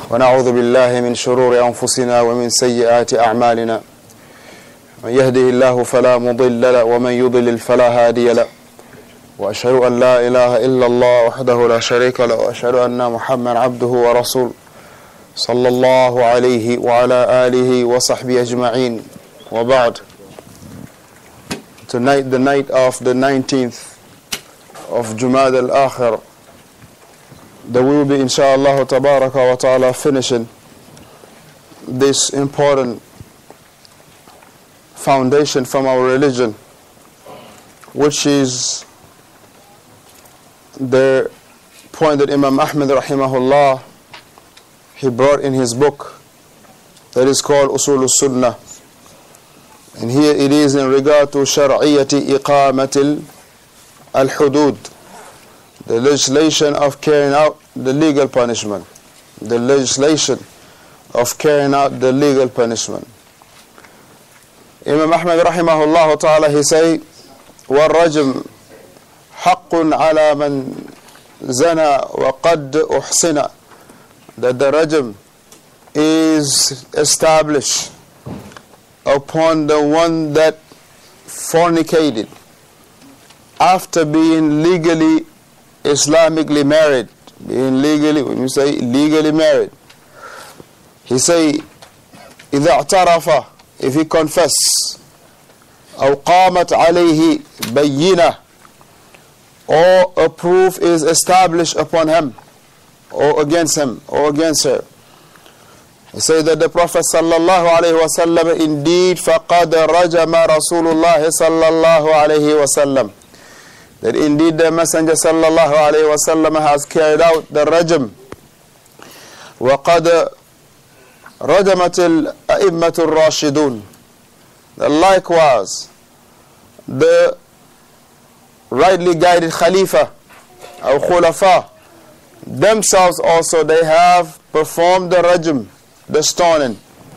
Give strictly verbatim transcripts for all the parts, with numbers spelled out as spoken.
ونعوذ بالله من شرور أنفسنا ومن سيئات أعمالنا من يهده الله فلا مضل له ومن يضلل فلا هادي له وأشهد أن لا إله إلا الله وحده لا شريك له وأشهد أن محمدا عبده ورسوله صلى الله عليه وعلى آله وصحبه أجمعين وبعد. Tonight, the night of the nineteenth of Jumad al-Akhir, that we will be inshallah tabaraka wa ta'ala finishing this important foundation from our religion, which is the point that Imam Ahmad rahimahullah he brought in his book that is called Usul al-Sunnah. And here it is in regard to Shar'iyyati Iqamatil al-Hudud, the legislation of carrying out the legal punishment. The legislation of carrying out the legal punishment. Imam Ahmad rahimahullah ta'ala he say, وَالرَّجْمُ حَقٌّ عَلَى مَنْ زَنَى وَقَدْ أُحْسِنَ, that the rajm is established upon the one that fornicated after being legally Islamically married. Being legally, when you say legally married, he say إذا اعترف, if he confess, أو قامت عليه بينة, or a proof is established upon him or against him or against her. He said that the Prophet sallallahu alaihi wasallam indeed فَقَدْ رَجَمَ رَسُولُ اللَّهِ sallallahu alaihi wasallam, that indeed the Messenger sallallahu alaihi wasallam has carried out the rajm. وَقَدْ رَجَمَتِ الْأَئِمَّةُ الرَّاشِدُونَ, that likewise the rightly guided Khalifa or Khulafa themselves also they have performed the rajm, the stoning.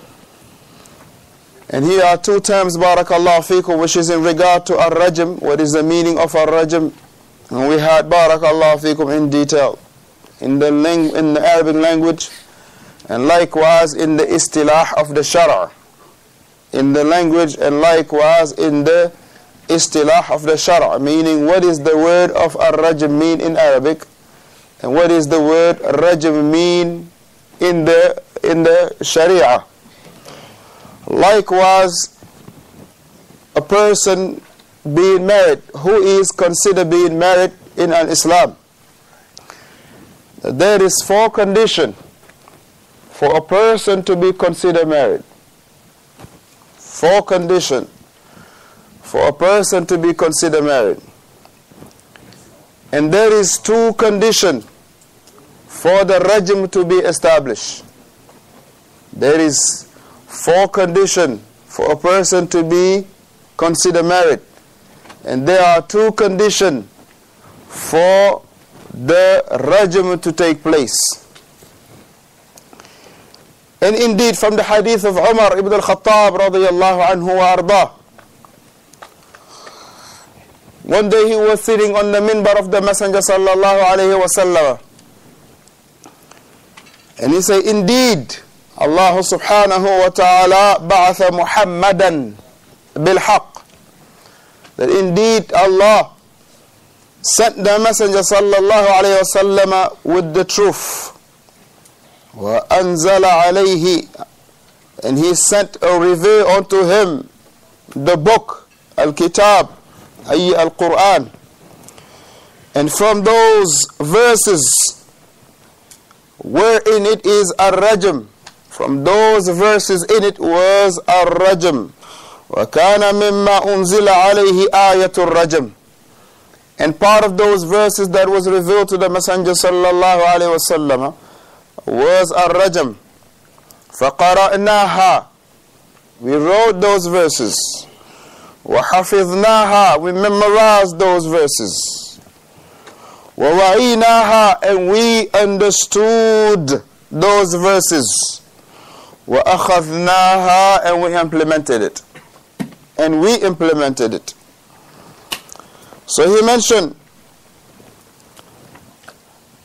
And here are two terms, barakallahu fikum, which is in regard to ar-rajm. What is the meaning of ar-rajm? And we had barakallahu fikum in detail in the ling in the Arabic language, and likewise in the istilah of the shara, in the language, and likewise in the istilah of the shara, meaning what is the word of ar-rajm mean in Arabic, and what is the word rajm mean in the in the Sharia. Likewise, a person being married, who is considered being married in an Islam, there is four conditions for a person to be considered married. Four conditions for a person to be considered married. And there is two conditions for the rajm to be established. There is four conditions for a person to be considered married. And there are two conditions for the rajm to take place. And indeed, from the hadith of Umar ibn al-Khattab radiyallahu anhu wa ardah, one day he was sitting on the minbar of the Messenger sallallahu alayhi wa sallam, and he said, indeed, Allah subhanahu wa ta'ala ba'atha Muhammadan bil-haq, that indeed Allah sent the Messenger sallallahu alayhi wa sallam with the truth. Wa anzala alayhi, and he sent or revealed unto him the book, al-kitab, ay al-Quran. And from those verses wherein it is ar-rajm, from those verses in it was ar-rajm. وَكَانَ مِمَّا أُنزِلَ عَلَيْهِ آيَةُ الرَّجْمِ, and part of those verses that was revealed to the Messenger sallallahu alayhi wa sallam was ar-rajm. فَقَرَأْنَاهَا, we wrote those verses. وَحَفِظْنَاهَا, we memorized those verses. وَوَعِينَاهَا, and we understood those verses. وَأَخَذْنَاهَا, and we implemented it. And we implemented it. So he mentioned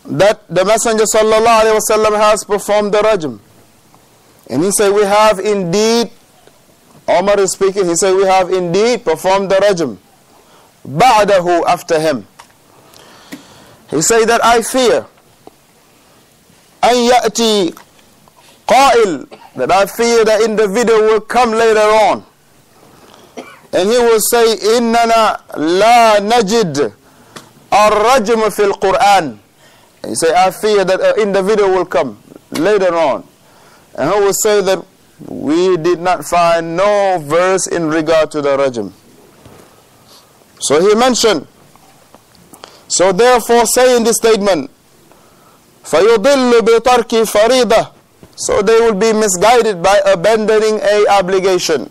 that the Messenger sallallahu alaihi wasallam has performed the rajm. And he said, we have indeed, Umar is speaking, he said, we have indeed performed the rajm. Ba'dahu, after him. He said that I fear, an ya'ti qa'il, that I fear that individual will come later on. And he will say, innana la najid ar-rajm fil Qur'an. He say, I fear that an individual will come later on, and he will say that we did not find no verse in regard to the rajm. So he mentioned, so therefore saying this statement, فَيُضِلُّ بِتَرْكِ فَرِيضَةٍ, so they will be misguided by abandoning a obligation.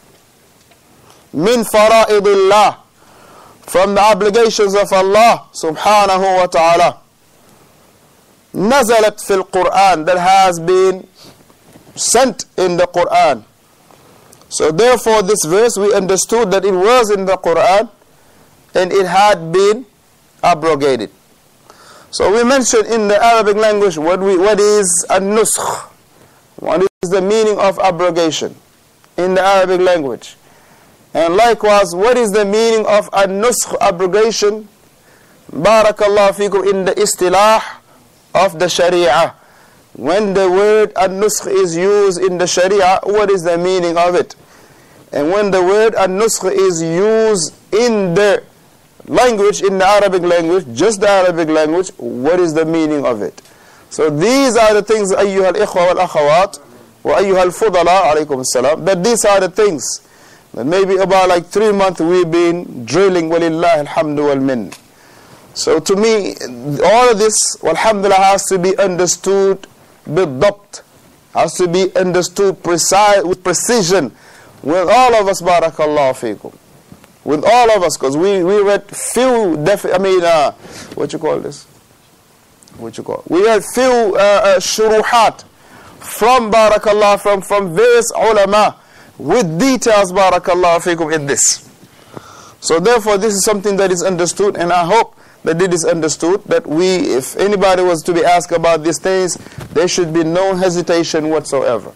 Min fara'idillah, from the obligations of Allah subhanahu wa ta'ala. Nazalat fil Quran, that has been sent in the Quran. So therefore this verse we understood that it was in the Quran and it had been abrogated. So we mentioned in the Arabic language what we what is an-nusakh. What is the meaning of abrogation in the Arabic language? And likewise, what is the meaning of an-nusakh, abrogation? Barakallahu fikum, in the istilah of the Sharia. When the word an-nusakh is used in the Sharia, what is the meaning of it? And when the word an-nusakh is used in the language, in the Arabic language, just the Arabic language, what is the meaning of it? So these are the things, ayyuha al-ikhwa wal-akhawat, wa ayyuha al-fudala, alaykum as-salam, that these are the things that maybe about like three months we've been drilling, walillah alhamdu wal min. So to me, all of this, alhamdulillah, has to be understood bidabt, has to be understood precise, with precision, with all of us, barakallahu fikum. With all of us, because we, we read few, defi I mean, uh, what you call this? What you call? We read few uh, uh, shuruhat from barakallah, from, from various ulama, with details, barakallahu fikum, in this. So therefore, this is something that is understood, and I hope that it is understood that we, if anybody was to be asked about these things, there should be no hesitation whatsoever.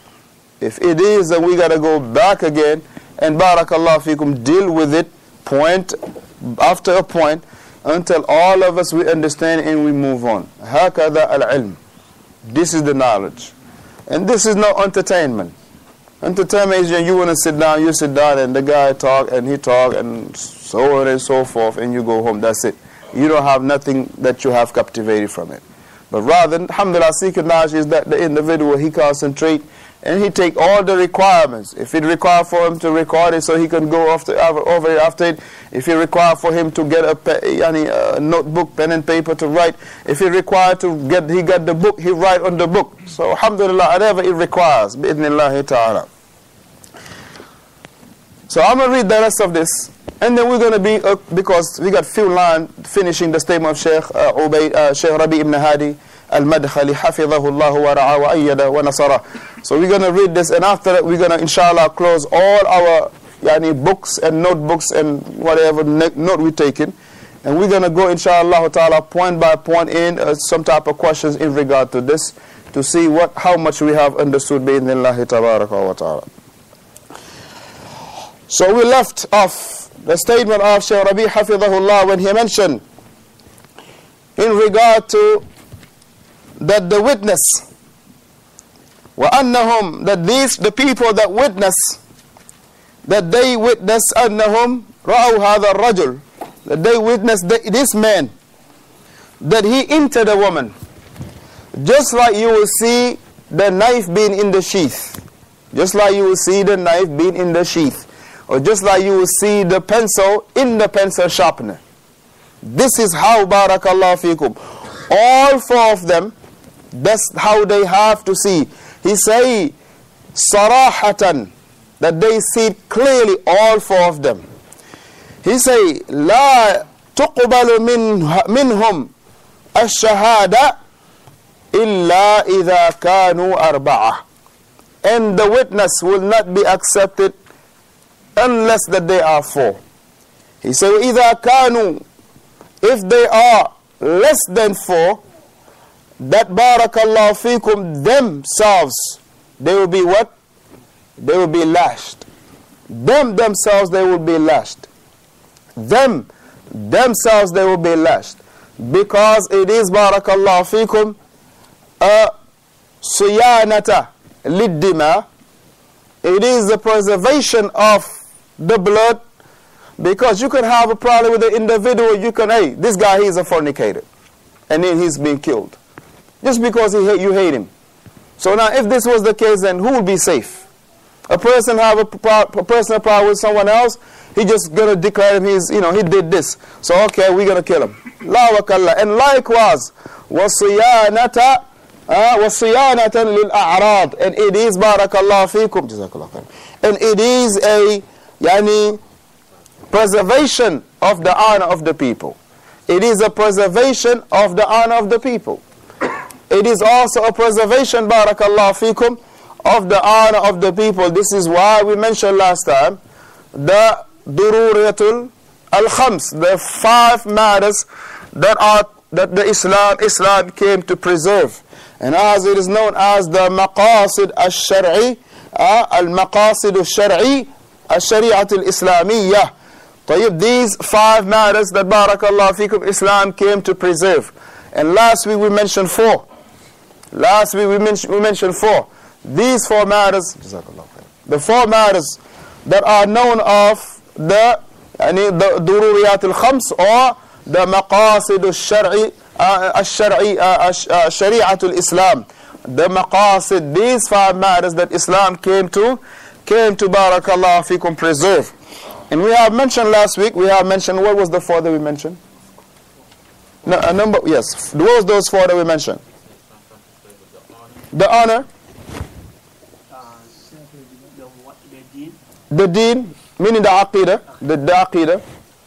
If it is, then we got to go back again and barakallahu fikum, deal with it point after a point until all of us we understand and we move on. Hakada al-ilm. This is the knowledge. And this is no entertainment. Entertainment is when you want to sit down, you sit down and the guy talk and he talk and so on and so forth and you go home. That's it. You don't have nothing that you have captivated from it. But rather, alhamdulillah, seeking knowledge is that the individual, he concentrate and he take all the requirements. If it require for him to record it so he can go after, over it after it, if it require for him to get a, a notebook, pen and paper to write, if it require to get, he got the book, he write on the book. So alhamdulillah, whatever it requires, bi'idhnillahi ta'ala. So I'm going to read the rest of this, and then we're going to be, uh, because we got few lines finishing the statement of Sheikh uh, Ubayd, uh, Sheikh Rabi ibn Hadi al-Madkhali, hafidhahullah wa ra'a wa ayyada wa nasara. So we're going to read this, and after that we're going to inshallah close all our yani, books and notebooks and whatever note we're taking, and we're going to go inshallah ta'ala point by point in uh, some type of questions in regard to this, to see what how much we have understood bi'idhnillahi tabaraka wa ta'ala. So we left off the statement of Shaykh Rabi hafidhahullah when he mentioned in regard to that the witness وَأَنَّهُمْ, that these, the people that witness, that they witness أَنَّهُمْ رَأَوْ هَذَا الرَّجُلِ, that they witness the, this man, that he entered a woman, just like you will see the knife being in the sheath, just like you will see the knife being in the sheath, or just like you will see the pencil in the pencil sharpener. This is how, barakallahu fikum, all four of them, that's how they have to see. He say, sarahatan, that they see clearly, all four of them. He say, la tuqbalu minhum ash-shahada illa idha kanu arba'ah. And the witness will not be accepted unless that they are four. He say, idha kanu, if they are less than four, that barakallahu fikum themselves, they will be what? They will be lashed. Them themselves, they will be lashed. Them themselves, they will be lashed. Because it is barakallahu fikum a siyanata liddima. It is the preservation of the blood. Because you can have a problem with the individual, you can, hey, this guy, he's a fornicator. And then he's being killed. Just because he hate, you hate him. So now if this was the case, then who will be safe? A person have a, a personal problem with someone else, he just going to declare him, he's, you know, he did this. So okay, we're going to kill him. La wa kalla. And likewise, وَصِيَانَةً وَصِيَانَةً لِلْأَعْرَاضِ. And it is, barakallahu fikum, jazakallah khair. And it is a, yani, preservation of the honor of the people. It is a preservation of the honor of the people. It is also a preservation, barakallahu fikum, of the honor of the people. This is why we mentioned last time the dururiyatul al-khams, the five matters that are that the Islam Islam came to preserve, and as it is known as the maqasid al-shar'i, uh, al-maqasid al-shar'i, al-shari'at al-islamiyah. طيب, these five matters that barakallahu fikum Islam came to preserve. And last week we mentioned four. Last week we mentioned we mentioned four. These four matters, the four matters that are known of the يعني the dururiyat al-khams, or the maqasid al-shar'i al-shar'i al-shari'at al-islam. The maqasid, these five matters that Islam came to came to barakallahu fikum preserve. And we have mentioned last week, we have mentioned, what was the four that we mentioned? No, a number, yes. What was those four that we mentioned? The honor. The deen, meaning the aqidah. The, the aqidah.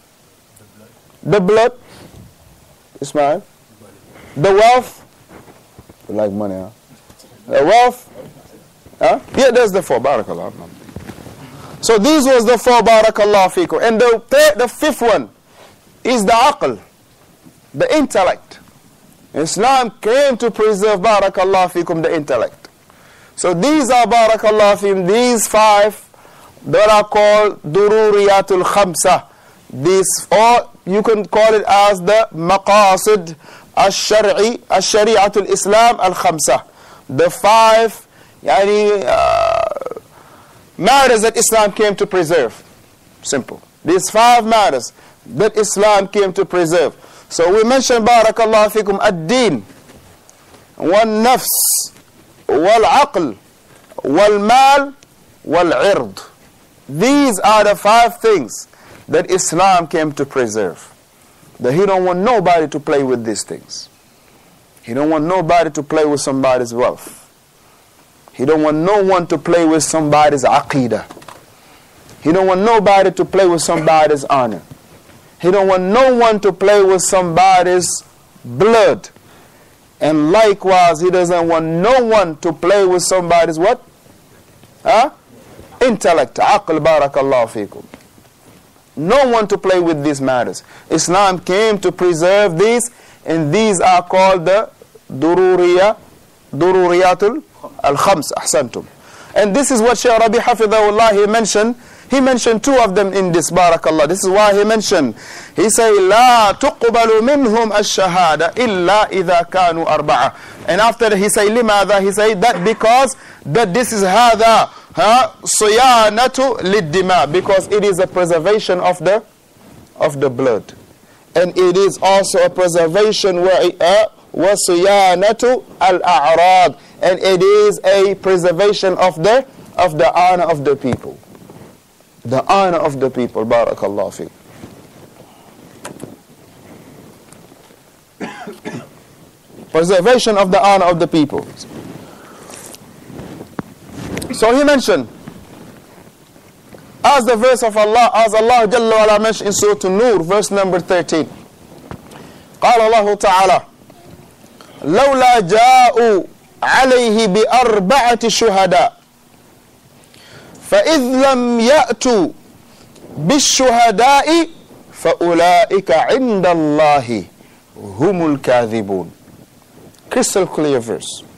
The blood. Ismail. The wealth. You like money, huh? The wealth. Huh? Yeah, there's the four. Barakallah. So these was the four, barakallahu fikum. And the, the fifth one is the aql, the intellect. Islam came to preserve, barakallahu fikum, the intellect. So these are, barakallahu fikum, these five that are called dururiyatul khamsa. These, or you can call it as the maqasid al-shar'i, al-shari'atul islam al-khamsa. The five, yani, uh, matters that Islam came to preserve. Simple. These five matters that Islam came to preserve. So we mentioned, barakallahu fikum, ad-din, wal-nafs, wal-aql, wal-mal, wal-ird. These are the five things that Islam came to preserve. That he don't want nobody to play with these things. He don't want nobody to play with somebody's wealth. He don't want no one to play with somebody's aqidah. He don't want nobody to play with somebody's honor. He don't want no one to play with somebody's blood. And likewise, he doesn't want no one to play with somebody's what? Huh? Intellect. Aql, barakallahu fikum. No one to play with these matters. Islam came to preserve these, and these are called the dururiya, dururiyatul al-khams, ahsantum. And this is what Shaykh Rabi hafidhahullah, he mentioned. He mentioned two of them in this, barakallah. This is why he mentioned. He said, لا تقبل منهم الشهادة إلا إذا كانوا أربعة. And after he said, لماذا? He said that because that this is هذا صيانة للدماء, because it is a preservation of the of the blood. And it is also a preservation where uh, وصيانة الأعراض, and it is a preservation of the of the honor of the people. The honor of the people, barakallahu fiqh. Preservation of the honor of the people. So he mentioned, as the verse of Allah, as Allah Jalla wa Ala mentioned in Surah An-Nur, verse number thirteen. قال الله تعالى لولا جاءوا عليه بأربعة شهداء فإذ لم يأتوا بالشهداء فأولئك عند الله هم الكاذبون. Crystal clear verse.